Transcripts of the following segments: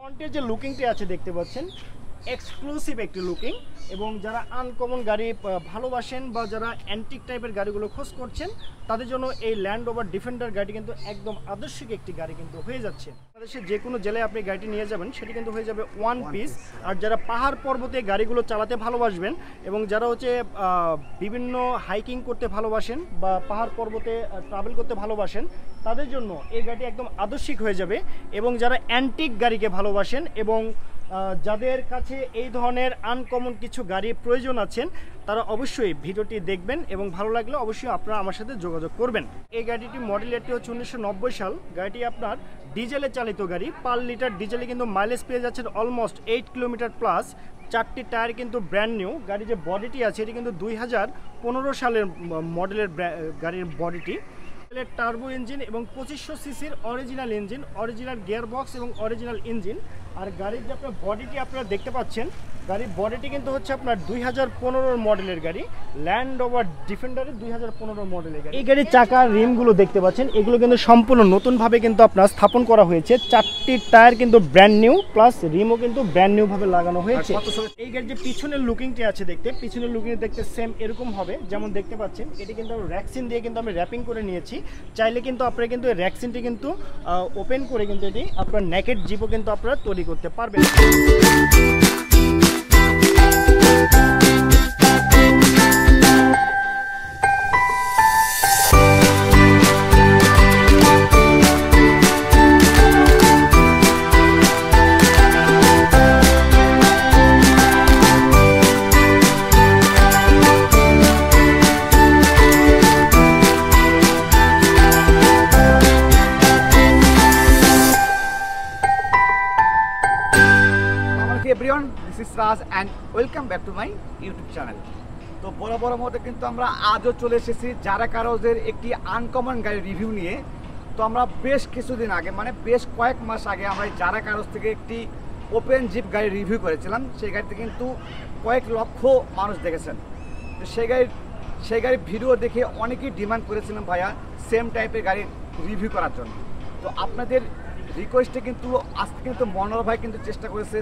ফ্রন্টের যে লুকিংটি আছে দেখতে পাচ্ছেন এক্সক্লুসিভ একটি লুকিং, এবং যারা আনকমন গাড়ি ভালোবাসেন বা যারা অ্যান্টিক টাইপের গাড়িগুলো খোঁজ করছেন তাদের জন্য এই ল্যান্ড রোভার ডিফেন্ডার গাড়ি কিন্তু একদম আদর্শিক একটি গাড়ি কিন্তু হয়ে যাচ্ছে। বাংলাদেশের যে কোনো জেলায় আপনি গাড়িটি নিয়ে যাবেন সেটি কিন্তু হয়ে যাবে ওয়ান পিস। আর যারা পাহাড় পর্বতে গাড়িগুলো চালাতে ভালোবাসবেন এবং যারা হচ্ছে বিভিন্ন হাইকিং করতে ভালোবাসেন বা পাহাড় পর্বতে ট্রাভেল করতে ভালোবাসেন তাদের জন্য এই গাড়িটি একদম আদর্শিক হয়ে যাবে। এবং যারা অ্যান্টিক গাড়িকে ভালোবাসেন এবং যাদের কাছে এই ধরনের আনকমন কিছু গাড়ির প্রয়োজন আছেন তারা অবশ্যই ভিডিওটি দেখবেন এবং ভালো লাগলে অবশ্যই আপনারা আমার সাথে যোগাযোগ করবেন। এই গাড়িটি মডেল এটি হচ্ছে 1990 সাল। গাড়িটি আপনার ডিজেলে চালিত গাড়ি, পার লিটার ডিজেলে কিন্তু মাইলেজ পেয়ে যাচ্ছেন অলমোস্ট 8 কিলোমিটার প্লাস। 4টি টায়ার কিন্তু ব্র্যান্ড নিউ। গাড়ির যে বডিটি আছে এটি কিন্তু 2015 সালের মডেলের গাড়ির বডিটি। টার্বো ইঞ্জিন এবং 2500 সিসির original engine, original gear box এবং অরিজিনাল ইঞ্জিন। আর গাড়ির যে আপনার বডিটি আপনারা দেখতে পাচ্ছেন, গাড়ির বডিটি কিন্তু হচ্ছে আপনার 2015 মডেলের গাড়ি, ল্যান্ড রোভার ডিফেন্ডারের 2015 মডেলের গাড়ি। এই গাড়ির চাকার রিমগুলো দেখতে পাচ্ছেন, এগুলো কিন্তু সম্পূর্ণ নতুনভাবে কিন্তু আপনার স্থাপন করা হয়েছে। 4টি টায়ার কিন্তু ব্র্যান্ড নিউ, প্লাস রিমও কিন্তু ব্র্যান্ড নিউ ভাবে লাগানো হয়েছে। এই গাড়ির যে পিছনের লুকিংটি আছে পিছনের লুকিং দেখতে সেম এরকম হবে যেমন দেখতে পাচ্ছেন। এটি কিন্তু র্যাকসিন দিয়ে কিন্তু আমি র্যাপিং করে নিয়েছি। চাইলে কিন্তু আপনারা কিন্তু র্যাকসিনটি কিন্তু ওপেন করে কিন্তু এটি আপনার নেকেড জিপও কিন্তু আপনারা তৈরি করতে পারবেন। everyone, this is Raj and welcome back to my YouTube channel। তো বড় মধ্যে কিন্তু আমরা আজও চলে এসেছি জারা কারোজের একটি আনকমন গাড়ি রিভিউ নিয়ে। তো আমরা বেশ কিছুদিন আগে মানে বেশ কয়েক মাস আগে আমরা জারা কারোজ থেকে একটি ওপেন জিপ গাড়ি রিভিউ করেছিলাম। সেই গাড়িতে কিন্তু কয়েক লক্ষ মানুষ দেখেছেন। তো সেই গাড়ির ভিডিও দেখে অনেকেই ডিমান্ড করেছিলেন ভাইয়া সেম টাইপের গাড়ি রিভিউ করার জন্য। তো আপনাদের রিকোয়েস্টে কিন্তু আজকে কিন্তু মনোহর ভাই কিন্তু চেষ্টা করেছে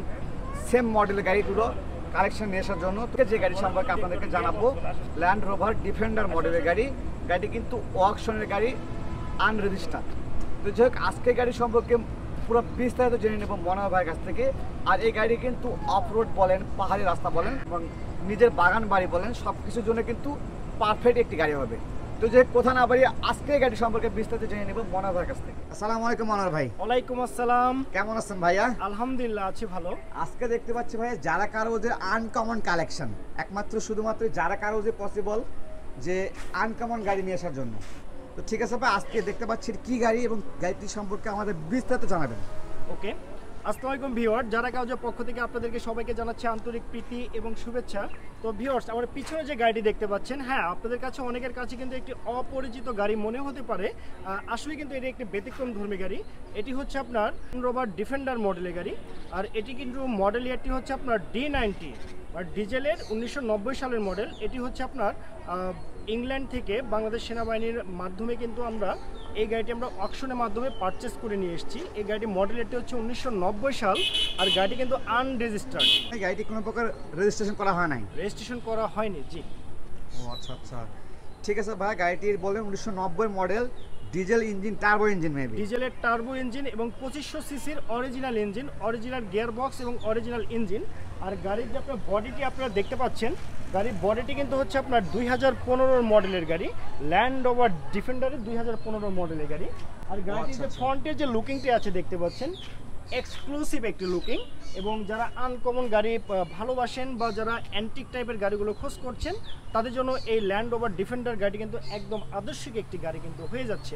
সেম মডেলের গাড়িগুলো কালেকশন নিয়ে আসার জন্য। তো যে গাড়ি সম্পর্কে আপনাদেরকে জানাবো ল্যান্ড রোভার ডিফেন্ডার মডেলের গাড়িটি কিন্তু অকশনের গাড়ি, আনরেজিস্টার্ড। তো যাই হোক আজকে গাড়ি সম্পর্কে পুরো বিস্তারিত জেনে নেব মনোহর ভাইয়ের কাছ থেকে। আর এই গাড়ি কিন্তু অফরোড বলেন, পাহাড়ি রাস্তা বলেন এবং নিজের বাগান বাড়ি বলেন সব কিছুর জন্য কিন্তু পারফেক্ট একটি গাড়ি হবে। তো যে কথা না বাড়িয়ে আজকে গাড়ি সম্পর্কে বিস্তারিত জেনে নেব মনোহর ভাইয়ের কাছ থেকে। আসসালামু আলাইকুম মনোহর ভাই। ওয়ালাইকুম আসসালাম। কেমন আছেন ভাইয়া? আলহামদুলিল্লাহ আছি ভালো। আজকে দেখতে পাচ্ছি ভাইয়া জারা কারোজের আনকমন কালেকশন, একমাত্র শুধুমাত্র জারা কারোজে পসিবল যে আনকমন গাড়ি নিয়ে আসার জন্য। তো ঠিক আছে ভাই, আজকে দেখতে পাচ্ছি কি গাড়ি এবং গাড়িটি সম্পর্কে আমাদের বিস্তারিত জানাবেন। ওকে, আসসালামু আলাইকুম ভিউয়ার, জারা কারোজের পক্ষ থেকে আপনাদেরকে সবাইকে জানাচ্ছি আন্তরিক প্রীতি এবং শুভেচ্ছা। তো ভিউয়ার্স, আমার পিছনে যে গাড়িটি দেখতে পাচ্ছেন, হ্যাঁ আপনাদের কাছে অনেকের কাছে কিন্তু একটি অপরিচিত গাড়ি মনে হতে পারে, আসলে কিন্তু এটি একটি ব্যতিক্রম ধর্মী গাড়ি। এটি হচ্ছে আপনার রোভার ডিফেন্ডার মডেলের গাড়ি। আর এটি কিন্তু মডেল ইয়ারটি হচ্ছে আপনার D90 আর ডিজেলের 1990 সালের মডেল। এটি হচ্ছে আপনার ইংল্যান্ড থেকে বাংলাদেশ সেনাবাহিনীর মাধ্যমে কিন্তু আমরা এই গাড়িটি আমরা অকশনের মাধ্যমে পারচেস করে নিয়ে এসেছি। এই গাড়িটির মডেল এটি হচ্ছে 1990 সাল আর গাড়িটি কিন্তু আনরেজিস্টার্ড। এই গাড়িটি কোনো প্রকার রেজিস্ট্রেশন করা হয় নাই? রেজিস্ট্রেশন করা হয়নি, জি। ও আচ্ছা আচ্ছা, ঠিক আছে ভাই। গাড়িটির বলেন 1990 model, diesel engine, turbo engine maybe. ডিজেলের টার্বো ইঞ্জিন এবং 2500 সিসির original engine, original gear box এবং অরিজিনাল ইঞ্জিন। আর গাড়ির যে আপনার বডিটি আপনারা দেখতে পাচ্ছেন, গাড়ির বডিটি কিন্তু হচ্ছে আপনার 2015 মডেলের গাড়ি, ল্যান্ড রোভার ডিফেন্ডারের 2015 মডেলের গাড়ি। আর গাড়িটির যে ফ্রন্টের যে লুকিংটি আছে দেখতে পাচ্ছেন এক্সক্লুসিভ একটি লুকিং, এবং যারা আনকমন গাড়ি ভালোবাসেন বা যারা অ্যান্টিক টাইপের গাড়িগুলো খোঁজ করছেন তাদের জন্য এই ল্যান্ড রোভার ডিফেন্ডার গাড়ি কিন্তু একদম আদর্শিক একটি গাড়ি কিন্তু হয়ে যাচ্ছে।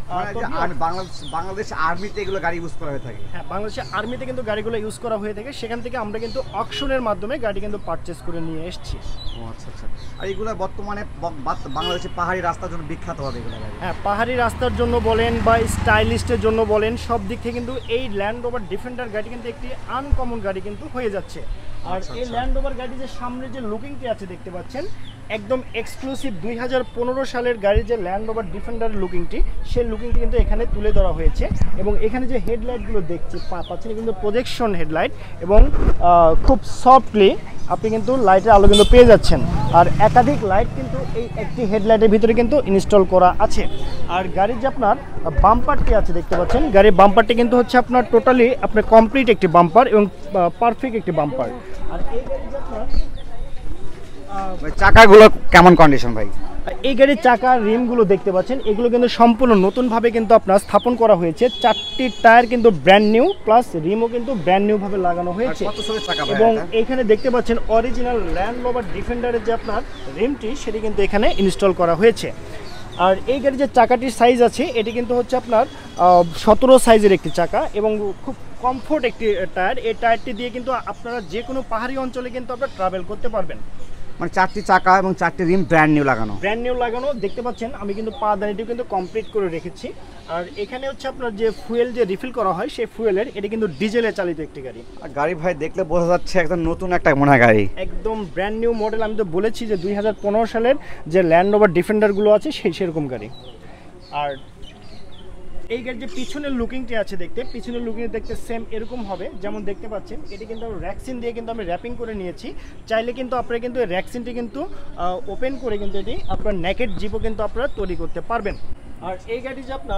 বাংলাদেশ আর্মিতে এগুলো গাড়ি ইউজ করা হয়ে থাকে। হ্যাঁ, বাংলাদেশের আর্মিতে কিন্তু গাড়িগুলো ইউজ করা হয়ে থাকে। সেখান থেকে আমরা কিন্তু অকশনের মাধ্যমে গাড়ি কিন্তু পারচেস করে নিয়ে এসেছি। ও আচ্ছা আচ্ছা। আর এগুলো বর্তমানে বাংলাদেশে পাহাড়ি রাস্তার জন্য বিখ্যাত হবে এগুলো গাড়ি। হ্যাঁ, পাহাড়ি রাস্তার জন্য বলেন বা স্টাইলিস্টের জন্য বলেন, সব দিক থেকে কিন্তু এই ল্যান্ড রোভার ডিফেন্ডার গাড়ি কিন্তু একটি আনকমন গাড়ি কিন্তু হয়ে যাচ্ছে। আর এই ল্যান্ড রোভার গাড়ি যে সামনে যে লুকিংটি আছে দেখতে পাচ্ছেন, একদম এক্সক্লুসিভ 2015 সালের গাড়ির যে ল্যান্ড রোভার ডিফেন্ডারের লুকিংটি, সেই লুকিংটি কিন্তু এখানে তুলে ধরা হয়েছে। এবং এখানে যে হেডলাইটগুলো দেখছি পাচ্ছেন কিন্তু প্রজেকশন হেডলাইট, এবং খুব সফটলি আপনি কিন্তু লাইটের আলো কিন্তু পেয়ে যাচ্ছেন। আর একাধিক লাইট কিন্তু এই একটি হেডলাইটের ভিতরে কিন্তু ইনস্টল করা আছে। আর গাড়ির যে আপনার বাম্পারটি আছে দেখতে পাচ্ছেন, গাড়ির বাম্পারটি কিন্তু হচ্ছে আপনার টোটালি আপনার কমপ্লিট একটি বাম্পার এবং পারফেক্ট একটি বাম্পার। আর এই গাড়ির যে আপনার চাকাগুলো কেমন কন্ডিশন ভাই? এই গাড়ির চাকা রিমগুলো দেখতে পাচ্ছেন, এগুলো কিন্তু সম্পূর্ণ নতুনভাবে কিন্তু আপনার স্থাপন করা হয়েছে। 4টি টায়ার কিন্তু ব্র্যান্ড নিউ, প্লাস রিমও কিন্তু ব্র্যান্ড নিউ ভাবে লাগানো হয়েছে। এবং এখানে দেখতে পাচ্ছেন অরিজিনাল ল্যান্ড রোভার ডিফেন্ডারের যে আপনার রিমটি, সেটি কিন্তু এখানে ইনস্টল করা হয়েছে। আর এই গাড়ির যে চাকাটির সাইজ আছে, এটি কিন্তু হচ্ছে আপনার 17 সাইজের একটি চাকা এবং খুব কমফোর্ট একটি টায়ার। এই টায়ারটি দিয়ে কিন্তু আপনারা যে কোনো পাহাড়ি অঞ্চলে কিন্তু আপনারা ট্রাভেল করতে পারবেন। মানে 4টি চাকা এবং 4টি রিম ব্র্যান্ড নিউ লাগানো দেখতে পাচ্ছেন। আমি কিন্তু পাদানিটিও কিন্তু কমপ্লিট করে রেখেছি। আর এখানে হচ্ছে আপনার যে ফুয়েল যে রিফিল করা হয়, সেই ফুয়েলের এটি কিন্তু ডিজেলে চালিত একটি গাড়ি। আর গাড়ি ভাই দেখলে বোঝা যাচ্ছে একদম নতুন একটা মনে হয় গাড়ি, একদম ব্র্যান্ড নিউ মডেল। আমি তো বলেছি যে 2015 সালের যে ল্যান্ড রোভার ডিফেন্ডারগুলো আছে সেরকম গাড়ি। আর এই গাড়ির যে পিছনের লুকিংটি আছে দেখতে, পিছনের লুকিং দেখতে সেম এরকম হবে যেমন দেখতে পাচ্ছেন। এটি কিন্তু র্যাকসিন দিয়ে কিন্তু আমি র্যাপিং করে নিয়েছি। চাইলে কিন্তু আপনারা কিন্তু র্যাকসিনটি কিন্তু ওপেন করে কিন্তু এটি আপনার নেকেড জিপও কিন্তু আপনারা তৈরি করতে পারবেন। আর এই গাড়ি যে আপনার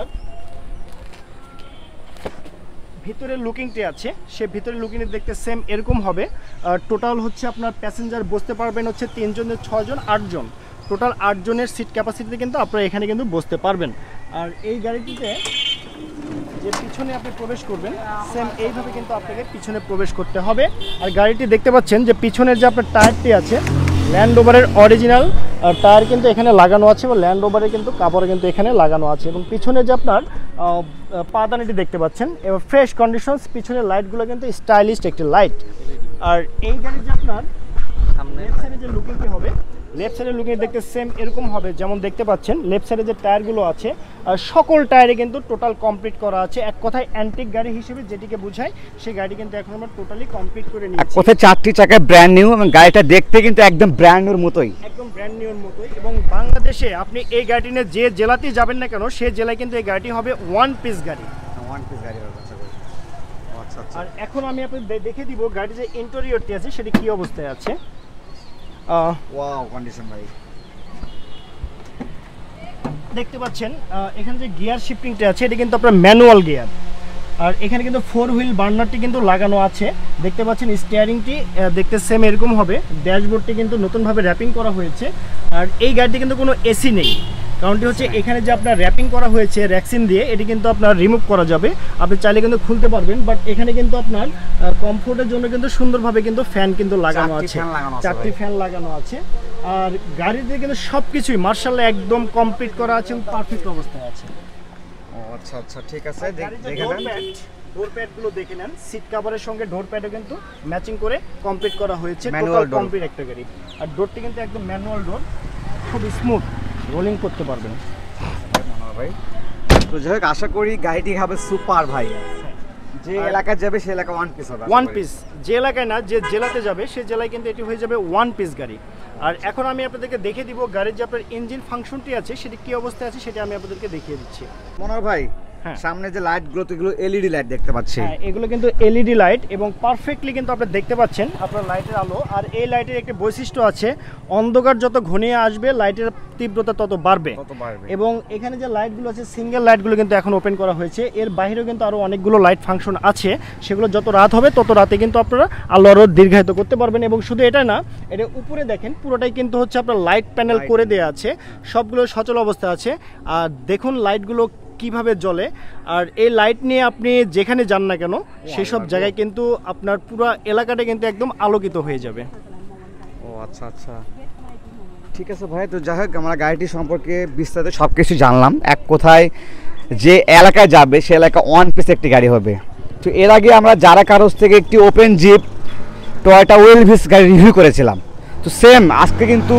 ভিতরের লুকিংটি আছে, সে ভিতরের লুকিংটি দেখতে সেম এরকম হবে। টোটাল হচ্ছে আপনার প্যাসেঞ্জার বসতে পারবেন হচ্ছে 3 জনের 6 জন 8 জন, টোটাল 8 জনের সিট ক্যাপাসিটিতে কিন্তু আপনারা এখানে কিন্তু বসতে পারবেন। আর এই গাড়িটিতে যে পিছনে আপনি প্রবেশ করবেন, সেম এইভাবে কিন্তু আপনাকে পিছনে প্রবেশ করতে হবে। আর গাড়িটি দেখতে পাচ্ছেন যে পিছনের যে আপনার টায়ারটি আছে, ল্যান্ড রোভারের অরিজিনাল টায়ার কিন্তু এখানে লাগানো আছে, এবং ল্যান্ড রোভারের কিন্তু কাভার কিন্তু এখানে লাগানো আছে। এবং পিছনে যে আপনার পাদানিটি দেখতে পাচ্ছেন এবং ফ্রেশ কন্ডিশনস, পিছনের লাইটগুলো কিন্তু স্টাইলিশ একটি লাইট। আর এই গাড়ির যে আপনার লেফট সাইডে যে লুকিংটি হবে, লেফট সাইডের লুকিং দেখতে সেম এরকম হবে যেমন দেখতে পাচ্ছেন। লেফট সাইডে যে টায়ারগুলো আছে, সকল টায়ারে কিন্তু টোটাল কমপ্লিট করা আছে। এক কথায় অ্যান্টিক গাড়ি হিসেবে যেটিকে বোঝায়, সেই গাড়ি কিন্তু এখন আমরা টোটালি কমপ্লিট করে নিয়েছি। কোথায় 4টি চাকা ব্র্যান্ড নিউ এবং গাড়িটা দেখতে কিন্তু একদম ব্র্যান্ড নিউর মতোই, একদম ব্র্যান্ড নিউর মতোই। এবং বাংলাদেশে আপনি এই গাড়িটি নিয়ে যে জেলাতেই যাবেন না কেন, সেই জেলায় কিন্তু এই গাড়িটি হবে ওয়ান পিস গাড়ি। আর এখন আমি আপনাদের দেখে দিব গাড়ির যে ইন্টেরিয়রটি আছে সেটি কি অবস্থায় আছে। ওয়াও কন্ডিশন ভাই, দেখতে পাচ্ছেন এখানে যে গিয়ার শিফটিংটা আছে, এটা কিন্তু আপনার ম্যানুয়াল গিয়ার। আর এখানে কিন্তু 4 হুইল বার্নারটি কিন্তু লাগানো আছে দেখতে পাচ্ছেন। স্টিয়ারিংটি দেখতে সেম এরকম হবে। ড্যাশবোর্ডটি কিন্তু নতুনভাবে র্যাপিং করা হয়েছে। আর এই গাড়িটি কিন্তু কোনো এসি নেই, কারণটি হচ্ছে এখানে যে আপনার র্যাপিং করা হয়েছে র্যাকসিন দিয়ে, এটি কিন্তু আপনার রিমুভ করা যাবে, আপনি চাইলে কিন্তু খুলতে পারবেন। বাট এখানে কিন্তু আপনার কমফোর্টের জন্য কিন্তু সুন্দরভাবে কিন্তু ফ্যান কিন্তু লাগানো আছে, 4টি ফ্যান লাগানো আছে। আর গাড়িতে কিন্তু সব কিছুই মার্শাল্লাহ একদম কমপ্লিট করা আছে এবং পারফেক্ট অবস্থায় আছে। আচ্ছা আচ্ছা ঠিক আছে, ডোর প্যাডগুলো দেখে নেন। সিট কভারের সঙ্গে ডোর প্যাডও কিন্তু ম্যাচিং করে কমপ্লিট করা হয়েছে, টোটাল কমপ্লিট একটা গাড়ি। আর ডোরটি কিন্তু একদম ম্যানুয়াল ডোর, খুব স্মুথ রোলিং করতে পারবেন ভাই। তো যাই হোক, আশা করি গাড়িটি হবে সুপার ভাই। যে এলাকায় যাবে সেই এলাকা ওয়ান পিস হবে, ওয়ান পিস। যে এলাকায় না, যে জেলাতে যাবে সেই জেলায় কিন্তু এটি হয়ে যাবে ওয়ান পিস গাড়ি। আর এখন আমি আপনাদেরকে দেখে দিব গাড়ির যে আপনার ইঞ্জিন ফাংশনটি আছে সেটি কি অবস্থায় আছে, সেটা আমি আপনাদেরকে দেখিয়ে দিচ্ছি। মনোহর ভাই, সামনে যে লাইটগুলো, এগুলো এলইডি লাইট দেখতে পাচ্ছি। হ্যাঁ, এগুলো কিন্তু এলইডি লাইট এবং পারফেক্টলি কিন্তু আপনি দেখতে পাচ্ছেন আপনার লাইটের আলো। আর এই লাইটের একটি বৈশিষ্ট্য আছে, অন্ধকার যত ঘনিয়ে আসবে লাইটের তীব্রতা তত বাড়বে। এবং এখানে যে লাইটগুলো আছে, সিঙ্গেল লাইটগুলো কিন্তু এখন ওপেন করা হয়েছে। এর বাইরেও কিন্তু আরও অনেকগুলো লাইট ফাংশন আছে, সেগুলো যত রাত হবে তত রাতে কিন্তু আপনারা আলো আরও দীর্ঘায়িত করতে পারবেন। এবং শুধু এটা না, এটা উপরে দেখেন পুরোটাই কিন্তু হচ্ছে আপনার লাইট প্যানেল করে দেওয়া আছে, সবগুলো সচল অবস্থা আছে। আর দেখুন লাইটগুলো কিভাবে জ্বলে। আর এই লাইট নিয়ে আপনি যেখানে যান না কেন সেই সব জায়গায় কিন্তু আপনার পুরো এলাকাটা কিন্তু একদম আলোকিত হয়ে যাবে। ও আচ্ছা আচ্ছা ঠিক আছে ভাই। তো যাই হোক, আমরা গাড়িটি সম্পর্কে বিস্তারিত সব কিছু জানলাম। এক কোথায় যে এলাকায় যাবে সে এলাকা ওয়ান পিস একটি গাড়ি হবে। তো এর আগে আমরা জারা কারোজ থেকে একটি ওপেন জিপ টয়োটা ওয়েলভিস গাড়ি রিভিউ করেছিলাম। তো সেম আজকে কিন্তু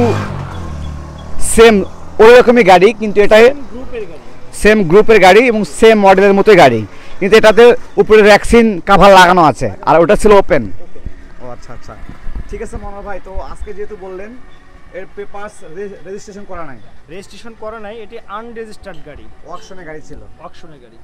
সেম ওই রকমই গাড়ি, কিন্তু এটা সেম গ্রুপের গাড়ি এবং সেম মডেলের মতোই গাড়ি, কিন্তু এটাতে উপরে র্যাকসিন কাভার লাগানো আছে, আর ওটা ছিল ওপেন। ও আচ্ছা আচ্ছা ঠিক আছে মনোহর ভাই। তো আজকে যেহেতু বললেন এর পেপারস রেজিস্ট্রেশন করা নাই? রেজিস্ট্রেশন করা নাই, এটি আনরেজিস্টার্ড গাড়ি, অকশনে গাড়ি ছিল। অকশনে গাড়ি।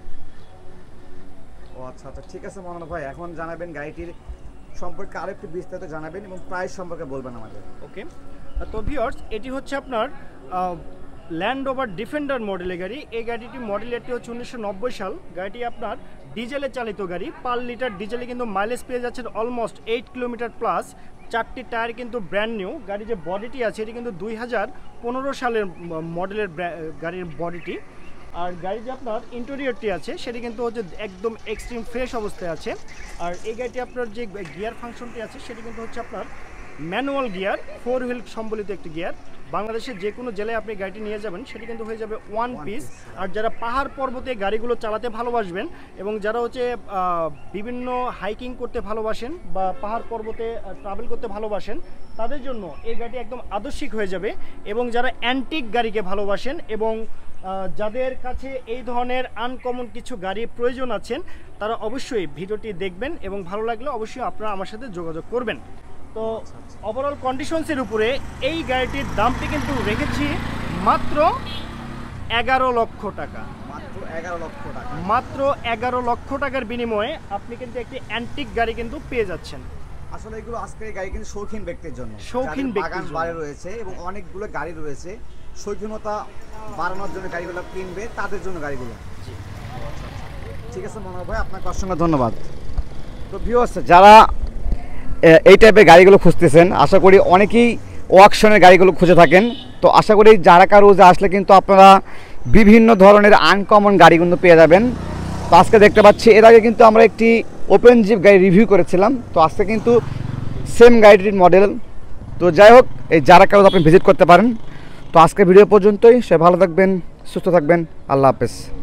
ও আচ্ছা আচ্ছা, ঠিক আছে মনোজ ভাই, এখন জানাবেন গাড়িটির সম্পর্কে আরেকটু বিস্তারিত জানাবেন এবং প্রাইস সম্পর্কে বলবেন আমাদের। ওকে, তো ভিউয়ার্স এটি হচ্ছে আপনার ল্যান্ড রোভার ডিফেন্ডার মডেলের গাড়ি। এই গাড়িটি মডেলটি হচ্ছে 1990 সাল। গাড়িটি আপনার ডিজেলে চালিত গাড়ি, পার লিটার ডিজেলে কিন্তু মাইলেজ পেয়ে যাচ্ছে অলমোস্ট 8 কিলোমিটার প্লাস। 4টি টায়ার কিন্তু ব্র্যান্ড নিউ। গাড়ির যে বডিটি আছে এটি কিন্তু 2015 সালের মডেলের গাড়ির বডিটি। আর গাড়ির যে আপনার ইন্টেরিয়রটি আছে সেটি কিন্তু হচ্ছে একদম এক্সট্রিম ফ্রেশ অবস্থায় আছে। আর এই গাড়িটি আপনার যে গিয়ার ফাংশনটি আছে সেটি কিন্তু হচ্ছে আপনার ম্যানুয়াল গিয়ার, 4 হুইল সম্বলিত একটি গিয়ার। বাংলাদেশের যে কোনো জেলায় আপনি গাড়িটি নিয়ে যাবেন সেটি কিন্তু হয়ে যাবে ওয়ান পিস। আর যারা পাহাড় পর্বতে গাড়িগুলো চালাতে ভালোবাসবেন এবং যারা হচ্ছে বিভিন্ন হাইকিং করতে ভালোবাসেন বা পাহাড় পর্বতে ট্রাভেল করতে ভালোবাসেন তাদের জন্য এই গাড়িটি একদম আদর্শিক হয়ে যাবে। এবং যারা অ্যান্টিক গাড়িকে ভালোবাসেন এবং যাদের কাছে এই ধরনের আনকমন কিছু গাড়ির প্রয়োজন আছেন তারা অবশ্যই ভিডিওটি দেখবেন এবং ভালো লাগলে অবশ্যই আপনারা আমার সাথে যোগাযোগ করবেন। তো ওভারঅল কন্ডিশনসের উপরে এই গাড়িটির দামটি কিন্তু রেখেছি মাত্র 11 লক্ষ টাকা। মাত্র 11 লক্ষ টাকা। মাত্র 11 লক্ষ টাকার বিনিময়ে আপনি কিন্তু একটি অ্যান্টিক গাড়ি কিন্তু পেয়ে যাচ্ছেন। আসলে এগুলো আজকের এই গাড়ি কিন্তু শৌখিন ব্যক্তির জন্য, শৌখিন বাগান বাড়ি রয়েছে এবং অনেকগুলো গাড়ি রয়েছে, শৌখিনতা বাড়ানোর জন্য গাড়িগুলো কিনবে তাদের জন্য গাড়িগুলো। ঠিক আছে মনোহর ভাই, আপনাকে অসংখ্য ধন্যবাদ। তো ভিউয়ার্স যারা এই টাইপের গাড়িগুলো খুঁজতেছেন, আশা করি অনেকেই অকশনের গাড়িগুলো খুঁজে থাকেন। তো আশা করি যারা কারোজে আসলে কিন্তু আপনারা বিভিন্ন ধরনের আনকমন গাড়িগুলো পেয়ে যাবেন। তো আজকে দেখতে পাচ্ছি এর আগে কিন্তু আমরা একটি ওপেন জিপ গাড়ি রিভিউ করেছিলাম, তো আজকে কিন্তু সেম গাড়িটির মডেল। তো যাই হোক, এই যারা কারোজ আপনি ভিজিট করতে পারেন। তো আজকের ভিডিও পর্যন্তই, সে ভালো থাকবেন, সুস্থ থাকবেন, আল্লাহ হাফেজ।